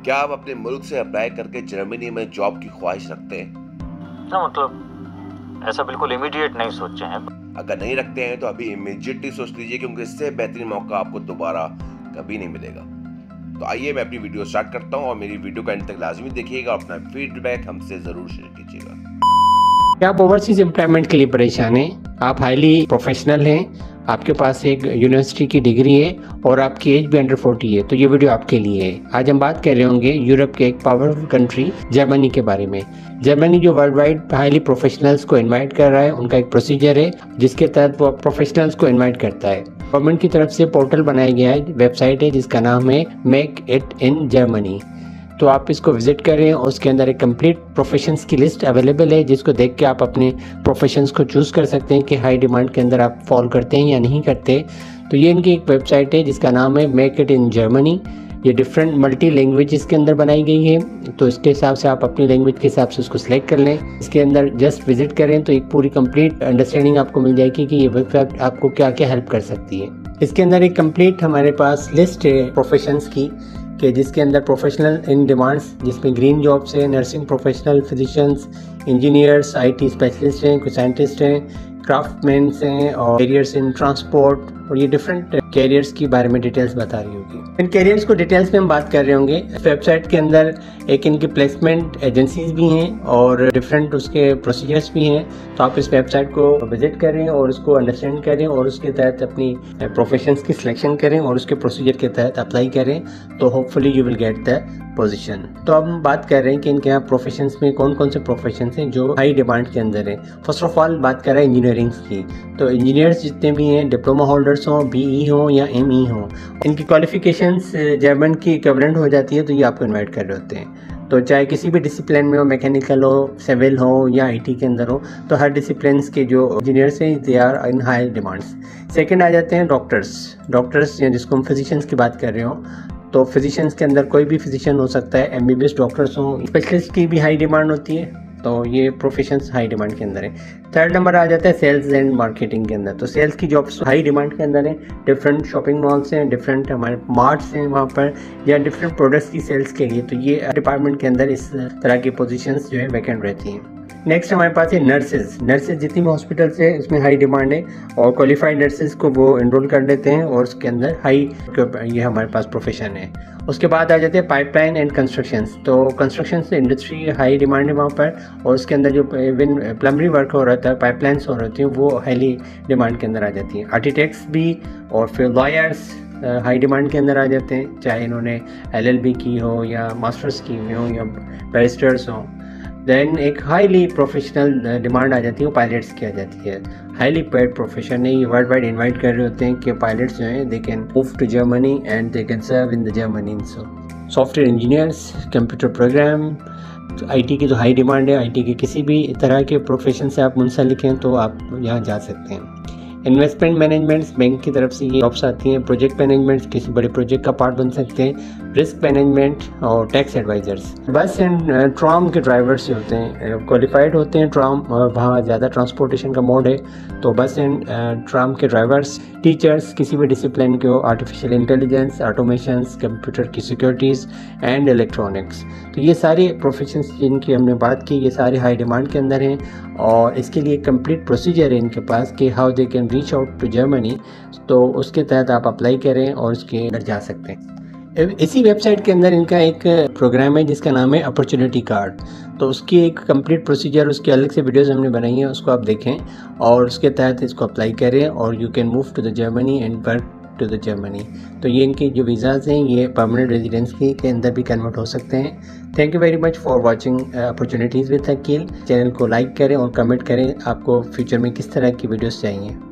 क्या आप अपने मुल्क से अप्लाई करके जर्मनी में जॉब की ख्वाहिश रखते हैं? ना मतलब ऐसा बिल्कुल इमीडिएट नहीं सोचे हैं। अगर नहीं रखते हैं तो अभी इमीडिएटली सोच लीजिए, क्योंकि इससे बेहतरीन मौका आपको दोबारा कभी नहीं मिलेगा। तो आइए मैं अपनी वीडियो स्टार्ट करता हूँ और मेरी वीडियो का एंड तक लाजमी देखिएगा और अपना फीडबैक हमसे जरूर शेयर कीजिएगा। क्या आप ओवरसीज एम्प्लॉयमेंट के लिए परेशान हैं? आप हाईली प्रोफेशनल हैं, आपके पास एक यूनिवर्सिटी की डिग्री है और आपकी एज भी अंडर 40 है, तो ये वीडियो आपके लिए है। आज हम बात कर रहे होंगे यूरोप के एक पावरफुल कंट्री जर्मनी के बारे में। जर्मनी जो वर्ल्ड वाइड हाईली प्रोफेशनल्स को इनवाइट कर रहा है, उनका एक प्रोसीजर है जिसके तहत वो प्रोफेशनल्स को इनवाइट करता है। गवर्नमेंट की तरफ से पोर्टल बनाया गया है, वेबसाइट है जिसका नाम है मेक इट इन जर्मनी। तो आप इसको विजिट करें और उसके अंदर एक कंप्लीट प्रोफेशंस की लिस्ट अवेलेबल है, जिसको देख के आप अपने प्रोफेशंस को चूज़ कर सकते हैं कि हाई डिमांड के अंदर आप फॉल करते हैं या नहीं करते। तो ये इनकी एक वेबसाइट है जिसका नाम है मेक इट इन जर्मनी। ये डिफरेंट मल्टी लैंग्वेजेस के अंदर बनाई गई है, तो इसके हिसाब से आप अपनी लैंग्वेज के हिसाब से उसको सिलेक्ट कर लें। इसके अंदर जस्ट विजिट करें तो एक पूरी कंप्लीट अंडरस्टैंडिंग आपको मिल जाएगी कि ये वेबसाइट आपको क्या क्या हेल्प कर सकती है। इसके अंदर एक कंप्लीट हमारे पास लिस्ट है प्रोफेशंस की, कि जिसके अंदर प्रोफेशनल इन डिमांड्स, जिसमें ग्रीन जॉब्स हैं, nursing professional, physicians, engineers, IT specialist हैं, कुछ साइंटिस्ट हैं, क्राफ्टमैन्स हैं और कैरियर्स इन ट्रांसपोर्ट, और ये डिफरेंट कैरियर्स की बारे में डिटेल्स बता रही होगी। इन कैरियर्स को डिटेल्स में हम बात कर रहे होंगे। वेबसाइट के अंदर एक इनकी प्लेसमेंट एजेंसीज भी हैं और डिफरेंट उसके प्रोसीजर्स भी हैं। तो आप इस वेबसाइट को विजिट करें और उसको अंडरस्टैंड करें और उसके तहत अपनी प्रोफेशंस की सिलेक्शन करें और उसके प्रोसीजर के तहत अप्लाई करें, तो hopefully you will get the position. तो अब हम बात कर रहे हैं कि इनके यहाँ प्रोफेशंस में कौन कौन से प्रोफेशंस हैं जो हाई डिमांड के अंदर है। फर्स्ट ऑफ ऑल बात कर रहे हैं इंजीनियरिंग्स की। तो इंजीनियर्स जितने भी हैं, डिप्लोमा होल्डर्स हों, बीई हों या एमई हों, इनकी क्वालिफिकेशंस जर्मन की इक्विवेलेंट हो जाती है, तो ये आपको इन्वाइट कर रहे होते हैं। तो चाहे किसी भी डिसिप्लिन में हो, मैकेनिकल हो, सिविल हो या आईटी के अंदर हो, तो हर डिसिप्लिन के जो इंजीनियर्स हैं they are in high demands. Second आ जाते हैं डॉक्टर्स या जिसको हम फिजिशियंस की बात कर रहे हो। तो फिजिशियंस के अंदर कोई भी फिजिशियन हो सकता है, एमबीबीएस डॉक्टर्स हों, स्पेशलिस्ट की भी हाई डिमांड होती है, तो ये प्रोफेशंस हाई डिमांड के अंदर है। थर्ड नंबर आ जाता है सेल्स एंड मार्केटिंग के अंदर। तो सेल्स की जॉब्स हाई डिमांड के अंदर है। डिफरेंट शॉपिंग मॉल्स हैं, डिफरेंट हमारे मार्ट्स हैं वहाँ पर, या डिफरेंट प्रोडक्ट्स की सेल्स के लिए, तो ये डिपार्टमेंट के अंदर इस तरह की पोजीशंस जो है वैकेंट रहती हैं। नेक्स्ट हमारे पास है नर्सेज जितनी भी हॉस्पिटल्स है उसमें हाई डिमांड है और क्वालिफाइड नर्सेज को वो एनरोल कर देते हैं और उसके अंदर हाई ये हमारे पास प्रोफेशन है। उसके बाद आ जाते हैं पाइपलाइन एंड कंस्ट्रक्शंस। तो कंस्ट्रक्शन इंडस्ट्री हाई डिमांड है वहाँ पर, और उसके अंदर जो प्लम्बरी वर्क हो रहा था, पाइपलाइंस हो रही थी, वो हाईली डिमांड के अंदर आ जाती हैं। आर्किटेक्ट्स भी और फिर लॉयर्स हाई डिमांड के अंदर आ जाते हैं, चाहे इन्होंने LLB की हो या मास्टर्स की हुई हो या बैरिस्टर्स हों। देन एक हाईली प्रोफेशनल डिमांड आ जाती है, वो पायलट्स की आ जाती है। हाईली पेड प्रोफेशन है, ये वर्ल्ड वाइड इन्वाइट कर रहे होते हैं कि पायलट्स जो हैं they can move to Germany and they can serve in the Germany. Software engineers, computer program, IT की तो हाई डिमांड है। आईटी के किसी भी तरह के प्रोफेशन से आप मुंसलिक हैं तो आप यहाँ जा सकते हैं। इन्वेस्टमेंट मैनेजमेंट्स, बैंक की तरफ से ये जॉब्स आती हैं। प्रोजेक्ट मैनेजमेंट, किसी बड़े प्रोजेक्ट का पार्ट बन सकते हैं। रिस्क मैनेजमेंट और tax advisers. Bus and tram के ड्राइवर्स होते हैं, क्वालिफाइड होते हैं ट्राम, और वहाँ ज़्यादा ट्रांसपोर्टेशन का मोड है, तो बस एंड ट्राम के ड्राइवर्स। टीचर्स किसी भी डिसिप्लिन के हो, आर्टिफिशियल इंटेलिजेंस, ऑटोमेशंस, कंप्यूटर की सिक्योरिटीज़ एंड इलेक्ट्रॉनिक्स। तो ये सारे प्रोफेशंस जिनकी हमने बात की, ये सारे हाई डिमांड के अंदर हैं और इसके लिए कंप्लीट प्रोसीजर है इनके पास कि how they can reach out to Germany. तो उसके तहत आप अप्लाई करें और उसके अंदर जा सकते हैं। इसी वेबसाइट के अंदर इनका एक प्रोग्राम है जिसका नाम है अपॉर्चुनिटी कार्ड। तो उसकी एक कंप्लीट प्रोसीजर, उसकी अलग से वीडियोस हमने बनाई हैं, उसको आप देखें और उसके तहत इसको अप्लाई करें और you can move to the Germany and work to the Germany. तो ये इनके जो वीज़ाज़ हैं ये परमानेंट रेजिडेंस के अंदर भी कन्वर्ट हो सकते हैं। Thank you very much for watching opportunities with Aqeel. Channel को लाइक करें और कमेंट करें आपको फ्यूचर में किस तरह की वीडियोस चाहिए।